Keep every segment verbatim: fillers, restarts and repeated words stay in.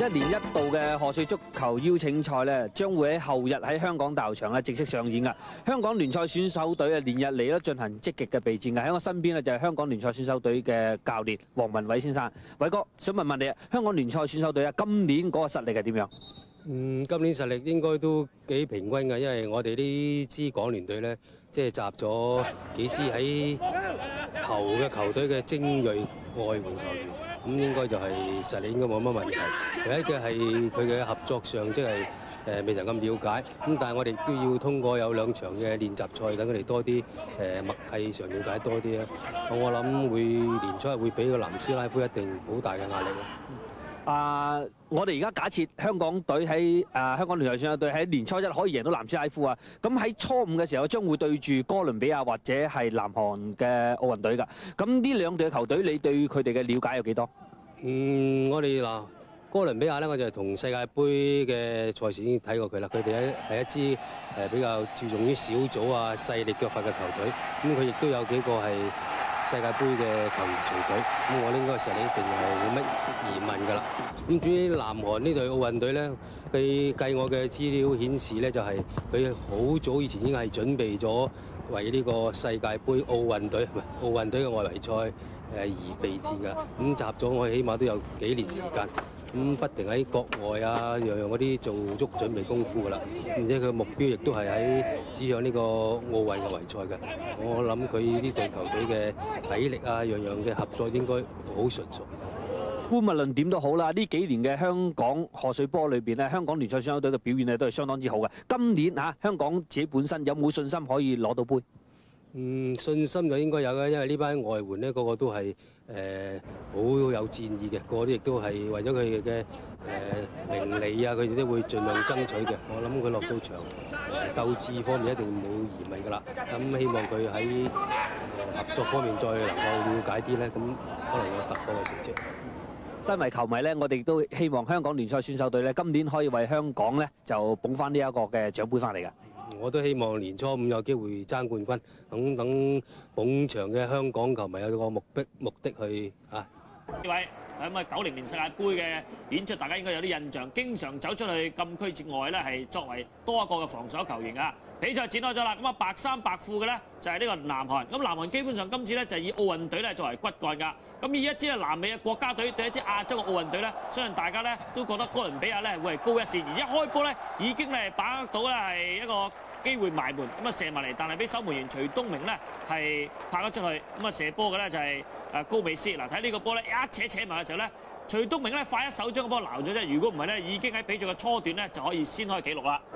一年一度嘅賀歲足球邀請賽咧，將會喺後日喺香港大球場咧正式上演噶。香港聯賽選手隊啊，連日嚟咧進行積極嘅備戰嘅。喺我身邊咧就係香港聯賽選手隊嘅教練黃文偉先生。偉哥，想問問你啊，香港聯賽選手隊啊，今年嗰個實力係點樣？ 嗯，今年實力應該都幾平均嘅，因為我哋呢支港聯隊咧，即係集咗幾支喺頭嘅球隊嘅精鋭外援球員，咁應該就係實力應該冇乜問題。唯一嘅係佢嘅合作上，即係誒未曾咁了解。咁但係我哋都要通過有兩場嘅練習賽，等佢哋多啲誒默契上了解多啲啊。我諗會聯賽會俾個南斯拉夫一定好大嘅壓力。 啊！我哋而家假設香港隊喺啊香港聯賽選手隊喺年初一可以贏到南斯拉夫啊，咁喺初五嘅時候將會對住哥倫比亞或者係南韓嘅奧運隊㗎。咁呢兩隊嘅球隊，你對佢哋嘅了解有幾多？ 嗯，我哋嗱哥倫比亞咧，我就係同世界盃嘅賽事已經睇過佢啦。佢哋係係一支誒比較注重於小組啊細力腳法嘅球隊。咁佢亦都有幾個係世界盃嘅球員隨隊，咁我應該實力一定係冇乜疑問㗎啦。咁至於南韓呢隊奧運隊咧，佢計我嘅資料顯示咧，就係佢好早以前已經係準備咗為呢個世界盃奧運隊唔係奧運隊嘅外圍賽誒而備戰㗎。咁集咗我起碼都有幾年時間。咁不停喺國外啊，樣樣嗰啲做足準備功夫㗎啦，而且佢目標亦都係喺指向呢個奧運嘅圍賽嘅。我諗佢呢隊球隊嘅體力啊，樣樣嘅合作應該好純熟。 姑勿論點都好啦，呢幾年嘅香港賀歲波裏邊咧，香港聯賽選手隊嘅表現咧都係相當之好嘅。今年嚇香港自己本身有冇信心可以攞到杯？ 嗯，信心就應該有嘅，因為呢班外援咧個個都係誒好有戰意嘅，個個都亦都係為咗佢哋嘅誒名利啊，佢哋都會盡量爭取嘅。我諗佢落到場誒鬥志方面一定冇疑問㗎啦。咁希望佢喺合作方面再能夠了解啲咧，咁可能有突破嘅成績。 身為球迷咧，我哋都希望香港聯賽選手隊咧今年可以為香港咧就捧翻呢一個嘅獎杯翻嚟㗎。 我都希望年初五有機會爭冠軍，等等捧場嘅香港球迷有個目的目的去啊！ 呢位咁啊九零年世界盃嘅演出，大家應該有啲印象，經常走出去禁區之外咧，係作為多一個嘅防守球員啊！比賽展開咗啦，咁啊白衫白褲嘅咧就係呢個南韓，咁南韓基本上今次咧就係以奧運隊咧作為骨幹㗎，咁以一支南美嘅國家隊對一支亞洲嘅奧運隊咧，相信大家咧都覺得哥倫比亞咧會係高一線，而且開波咧已經咧把握到咧係一個機會埋門，咁啊射埋嚟，但係俾守門員徐東明咧係拍咗出去，咁啊射波嘅咧就係誒高美斯。嗱睇呢個波咧一扯扯埋嘅時候咧，徐東明咧快一手將個波撈咗啫，如果唔係咧已經喺比賽嘅初段咧就可以先開紀錄啦。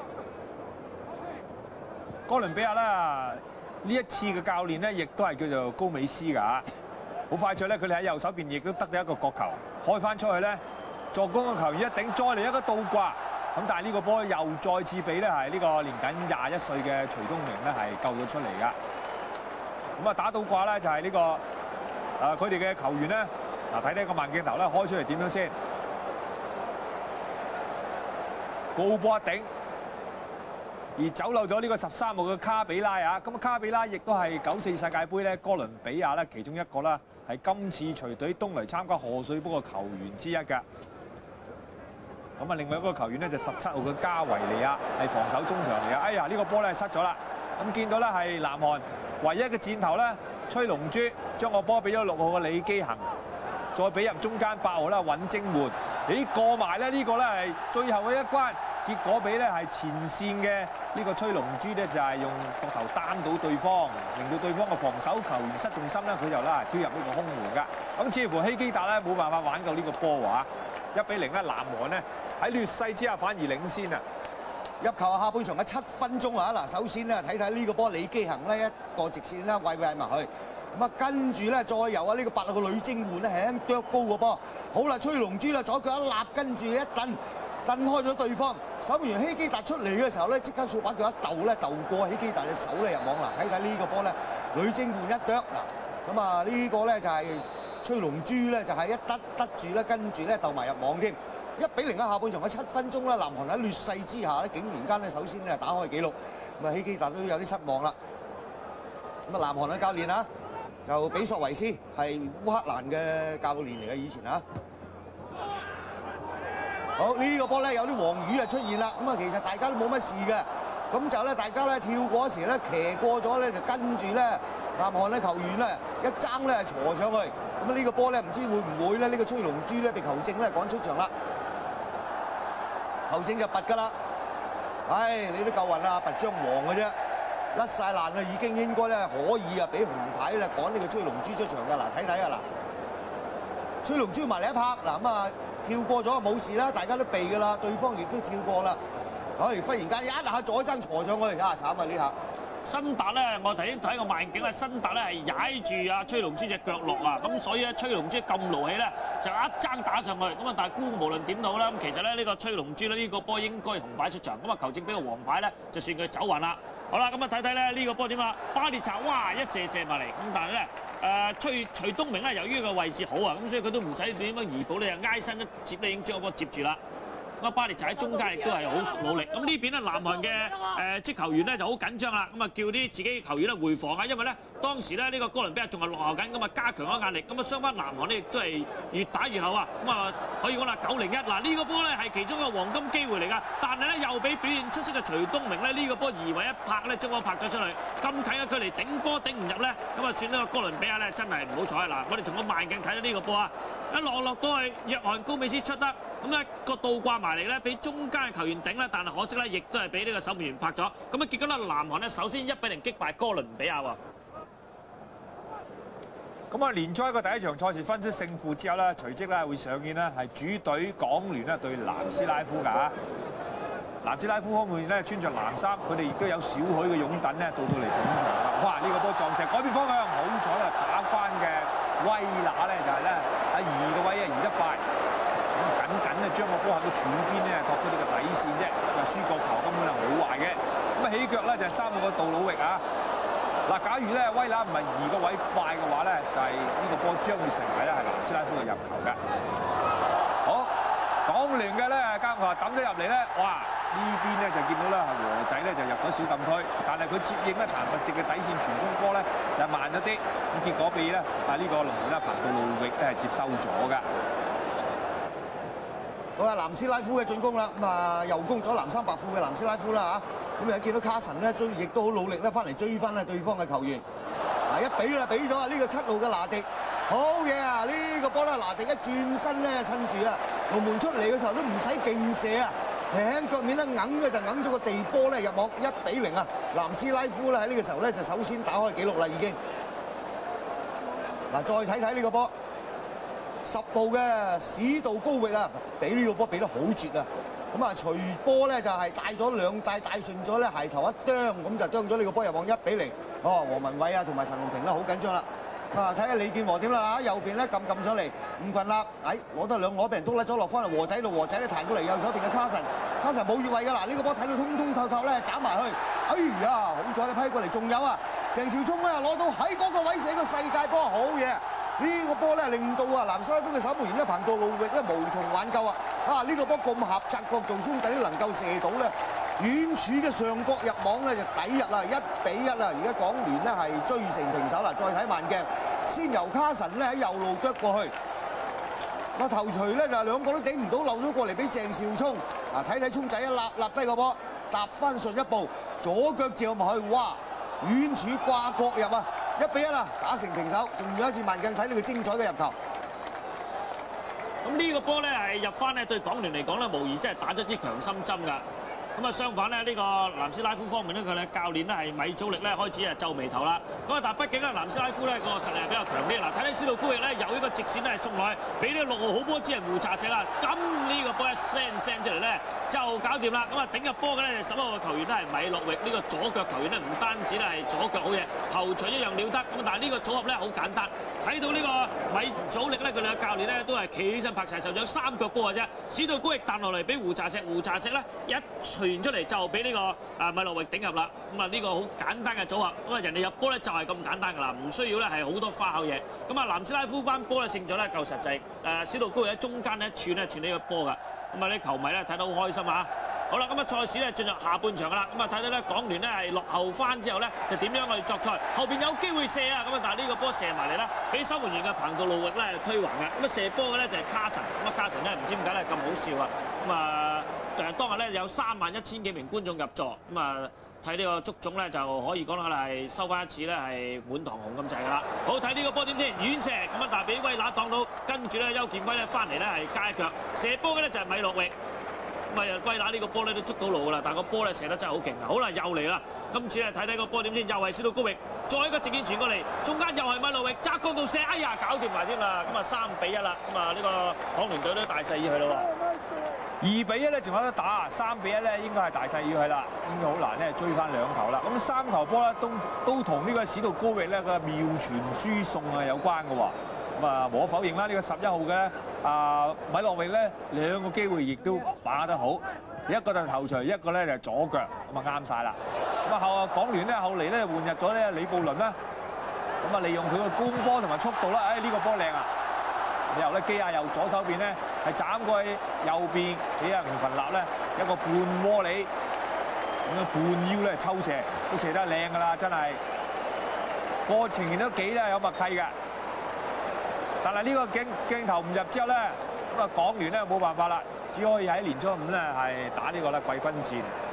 哥倫比亞啦，呢一次嘅教練咧，亦都係叫做高美斯㗎。好快脆咧，佢哋喺右手邊亦都得到一個角球，開翻出去咧，助攻嘅球員一頂，再嚟一個倒掛。咁但係呢個波又再次俾咧係呢個年僅廿一歲嘅徐東明咧係救咗出嚟㗎。咁啊打倒掛咧就係呢個誒佢哋嘅球員咧，嗱睇呢個慢鏡頭咧開出嚟點樣先？高波一頂。而走漏咗呢個十三號嘅卡比拉啊，咁啊卡比拉亦都係九四世界盃咧哥倫比亞咧其中一個啦，係今次隨隊東嚟參加賀歲波嘅球員之一㗎。咁啊，另外一個球員咧就十七號嘅加維尼亞係防守中場嚟啊！哎呀，呢個波咧失咗啦。咁見到咧係南韓唯一嘅箭頭咧，崔龍洙將個波俾咗六號嘅李基恒，再俾入中間八號啦尹晶煥，咦過埋咧呢個咧係最後嘅一關。結果俾咧係前線嘅呢個崔龍洙咧就係用膊頭單到對方，令到對方嘅防守球員失重心咧，佢就啦跳入呢個空門㗎。咁似乎希基達咧冇辦法玩夠呢個波喎，一比零咧南韓咧喺劣勢之下反而領先啊！ 入球下半場嘅七分鐘啊！嗱，首先咧睇睇呢個波李基恒咧一個直線咧喂喂埋去，咁啊跟住咧再由啊呢個八號嘅呂晶煥咧輕啄高個波，好啦，崔龍洙啦左腳一立，跟住一蹬。蹬開咗對方，守門員希基達出嚟嘅時候咧，即刻掃把腳一鬥咧，鬥過希基達嘅手咧入網啦。睇睇呢個波咧，呂晶煥一啄嗱，咁啊呢個咧就係崔龍洙咧就係一得得住咧，跟住咧鬥埋入網添。一比零喺下半場嘅七分鐘啦，南韓喺劣勢之下咧，竟然間咧首先咧打開紀錄，咁啊希基達都有啲失望啦。咁啊南韓嘅教練啊，就比索維斯係烏克蘭嘅教練嚟嘅以前啊。 好呢個波咧有啲黃魚啊出現啦，咁啊其實大家都冇乜事嘅，咁就咧大家咧跳過嗰時咧騎過咗咧就跟住咧南韓嘅球員咧一爭咧坐上去，咁啊呢個波咧唔知會唔會咧呢個吹龍珠咧被球證咧趕出場啦，球證就拔㗎啦，唉你都夠運啦，拔張黃嘅啫。甩晒爛啦，已經應該咧可以啊，俾紅牌咧趕呢個吹龍珠出場㗎。嗱，睇睇啊嗱，吹龍珠埋嚟一拍，嗱咁啊跳過咗就冇事啦，大家都避㗎啦，對方亦都跳過啦。唉，忽然間一下左爭坐上去，啊慘啊呢下！ 新達咧，我頭先睇個慢鏡咧，新達咧係踩住阿吹龍珠隻腳落啊，咁所以咧吹龍珠咁勞氣咧，就一爭打上去，咁啊但係估無論點都好啦，咁其實咧呢個吹龍珠咧呢個波應該紅牌出場，咁啊球證俾個黃牌咧，就算佢走運啦。好啦，咁啊睇睇咧呢個波點啊？巴列查哇一射射埋嚟，咁但係咧誒崔徐東明咧，由於個位置好啊，咁所以佢都唔使點樣移補咧，就挨身一接咧已經將個波接住啦。咁啊巴列查喺中間亦都係好努力。咁呢邊咧南韓嘅誒職球員咧就好緊張啦，咁啊叫啲自己球員咧回防啊，因為咧當時咧呢個哥倫比亞仲係落後緊，咁啊加強咗壓力，咁啊相反南韓咧亦都係越打越後啊，咁啊可以講啦九零一嗱呢個波咧係其中一個黃金機會嚟㗎，但係咧又俾表現出色嘅徐東明咧呢個波移位一拍咧將波拍咗出去，咁近嘅距離頂波頂唔入咧，咁啊算呢個哥倫比亞咧真係唔好彩嗱，我哋從個慢鏡睇到呢個波啊，一落落都係約翰高美斯出得，咁咧個倒掛埋嚟咧俾中間嘅球員頂咧，但係可惜咧亦都係俾呢個守門員拍咗，咁啊結果咧南韓咧首先一比零擊敗哥倫比亞喎。 咁啊，聯賽嘅第一場賽事分析勝負之後咧，隨即咧會上演咧係主隊港聯咧對南斯拉夫㗎。南斯拉夫方面咧穿着藍衫，佢哋亦都有少許嘅擁躉咧到到嚟捧場啦。哇！呢、這個波撞射改變方向，好彩咧打關嘅威拿咧就係咧喺移嘅位啊移得快，咁啊緊緊啊將個波喺個柱邊咧托出呢個底線啫，就輸角球根本係好壞嘅。咁啊起腳咧就係三個個杜魯域啊。嗱，假如咧威拿唔係移個位快嘅話咧，就係、是、呢個波將會成為咧係南斯拉夫嘅入球嘅。好，港聯嘅咧監球抌咗入嚟咧，哇！呢邊咧就見到咧係和仔咧就入咗小禁區，但係佢接應咧譚佛士嘅底線傳中波咧就慢咗啲，咁結果被咧啊呢個龍門咧彭杜魯域咧係接收咗㗎。 好啦，南斯拉夫嘅進攻啦，咁啊又攻咗藍衫白褲嘅南斯拉夫啦嚇，咁啊見到卡神咧，追亦都好努力咧翻嚟追翻咧對方嘅球員，嗱一比啦，俾咗啊呢個七號嘅拿迪，好嘢啊！呢、這個波咧拿迪一轉身咧，趁住啊龍門出嚟嘅時候都唔使勁射啊，輕腳面咧揞嘅就揞咗個地波咧入網，一比零啊！南斯拉夫咧喺呢個時候咧就首先打開紀錄啦已經。嗱再睇睇呢個波。十號嘅史道高域啊，俾呢個波俾得好絕啊！咁啊，隨波咧就係帶咗兩帶帶順咗咧，鞋頭一啄，咁就啄咗呢個波入網一比零。哦，黃文偉啊同埋陳龍平咧好緊張啦。啊，睇下李健和點啦嚇，右邊咧撳撳上嚟，唔群啦，哎攞得兩攞俾人篤甩咗落翻嚟和仔度，和仔咧彈過嚟右手邊嘅卡神，卡神冇越位㗎嗱，呢個波睇到通通透透咧，斬埋去，哎呀，好彩你批過嚟，仲有啊，鄭兆聰咧攞到喺嗰個位射個世界波，好嘢！呢個波咧令到啊南斯拉夫嘅守門員咧彭杜魯域咧無從挽救啊！啊呢、這個波咁狹窄角度，兄弟都能夠射到咧，遠處嘅上角入網咧就抵入啦，一比一啦！而家港聯咧係追成平手啦，再睇慢鏡，先由卡神咧喺右路啄過去，個頭錘咧就兩個都頂唔到，漏咗過嚟俾鄭兆聰啊！睇睇聰仔一立立低個波，踏翻順一步，左腳照埋去，哇！遠處掛角入啊！一比一啦，打成平手，仲有一次慢鏡睇到佢精彩嘅入球。 咁呢個波咧係入翻咧對港聯嚟講咧，無疑真係打咗支強心針㗎。咁啊相反咧，呢個南斯拉夫方面咧，佢嘅教練咧係米祖力咧開始係皺眉頭啦。咁啊，但係畢竟咧南斯拉夫咧個實力係比較強啲。嗱，睇睇史道高域咧有一個直線咧係送落去，俾呢個六號好波之人胡查石啦。咁呢個波一 send send 出嚟咧就搞掂啦。咁啊頂入波嘅咧十一號嘅球員咧係米洛域，呢個左腳球員咧唔單止咧係左腳好嘢，頭槌一樣了得。咁但係呢個組合咧好簡單，睇到呢個米祖力咧佢哋嘅教練咧都係企起身拍齊手掌三腳波嘅啫。史道高域彈落嚟俾胡查石，胡查石咧一傳出嚟就俾呢個啊米洛域頂入啦，咁啊呢個好簡單嘅組合，咁啊人哋入波咧就係咁簡單㗎啦，唔需要咧係好多花巧嘢。咁啊南斯拉夫班波咧勝咗咧夠實際，誒史道高域喺中間咧一串咧串呢個波㗎，咁啊啲球迷咧睇得好開心啊！ 好啦，咁啊賽事咧進入下半場㗎啦，咁啊睇到咧港聯咧係落後翻之後咧，就點樣去作賽？後邊有機會射啊，咁啊但係呢個波射埋嚟啦，俾守門員嘅彭道路域咧推橫嘅，咁啊射波嘅咧就係卡神，咁啊卡神咧唔知點解咧咁好笑啊，咁啊誒當日咧有三萬一千幾名觀眾入座，咁啊睇呢個足總咧就可以講啦係收翻一次咧係滿堂紅咁滯㗎啦。好睇呢個波點先，遠射咁啊，但係俾威拿擋到，跟住咧邱建輝咧翻嚟咧係加一腳射波嘅咧就係米洛域。咁啊，威拿呢個波咧都捉到路㗎啦，但係個波咧射得真係好勁啊！好啦，又嚟啦，今次咧睇睇個波點先，又係小到高域，再一個直線傳過嚟，中間又係米洛域，側角度射，哎呀，搞掂埋添啦！咁啊三比一啦，咁啊呢個港聯隊都大勢已去咯喎。 二比一咧仲有得打，三比一咧應該係大勢要去啦，應該好難咧追翻兩球啦。咁三球波咧都都同呢個史道高域咧個妙傳輸送啊有關嘅喎。咁啊無可否認啦，呢個十一號嘅啊米洛域咧兩個機會亦都把握得好，一個就頭槌，一個咧就左腳，咁啊啱晒啦。咁啊後港聯咧後嚟咧換入咗咧李布倫啦，咁啊利用佢個攻波同埋速度啦，誒呢個波靚啊！然後咧基亞右左手邊咧係斬過去右邊，俾阿吳群立咧一個半窩里，咁樣半腰咧抽射，都射得靚㗎啦，真係過程都幾咧有默契嘅。但係呢個鏡鏡頭唔入之後咧，咁啊港聯咧冇辦法啦，只可以喺年初五咧係打呢個咧季軍戰。